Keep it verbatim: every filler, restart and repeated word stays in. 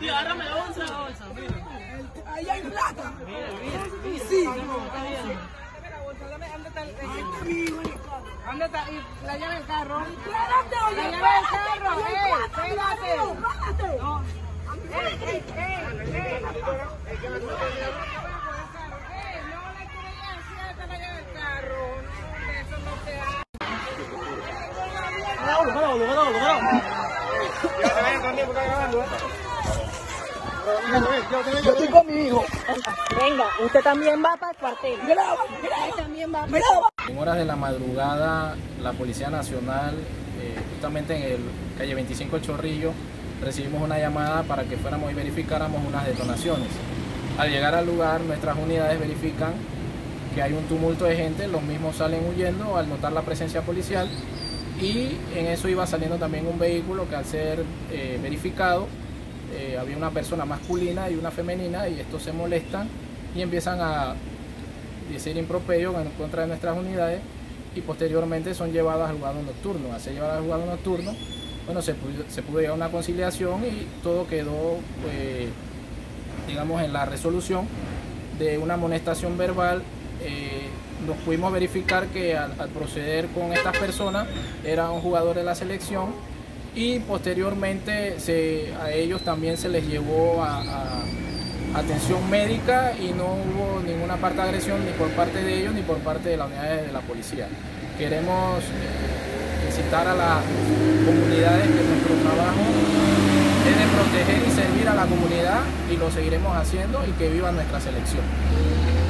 Tío, ahora me da once a onza, mira. Ahí hay plata. Mira, mira. Sí. ¿Dónde está el carro? ¿Dónde está la llave del carro? Espérate, La oye, llave del carro, espérate. eh, espérate. Espérate. No. Ey, ey, ey, ey. Yo estoy con mi hijo. Venga, usted también va para el cuartel. Graba, Usted también va. graba. En horas de la madrugada, la Policía Nacional, eh, justamente en el calle veinticinco El Chorrillo, recibimos una llamada para que fuéramos y verificáramos unas detonaciones. Al llegar al lugar, nuestras unidades verifican que hay un tumulto de gente, los mismos salen huyendo al notar la presencia policial, y en eso iba saliendo también un vehículo que, al ser eh, verificado, eh, había una persona masculina y una femenina, y estos se molestan y empiezan a decir improperios en contra de nuestras unidades, y posteriormente son llevados al juzgado nocturno. Al ser llevados al juzgado nocturno, bueno, se pudo, se pudo llegar a una conciliación y todo quedó, pues, digamos, en la resolución de una amonestación verbal. Eh, nos pudimos verificar que al, al proceder con estas personas era un jugador de la selección, y posteriormente se, a ellos también se les llevó a, a atención médica, y no hubo ninguna parte de agresión ni por parte de ellos ni por parte de las unidades de la policía. Queremos eh, incitar a las comunidades que nuestro trabajo es de proteger y servir a la comunidad, y lo seguiremos haciendo, y que viva nuestra selección.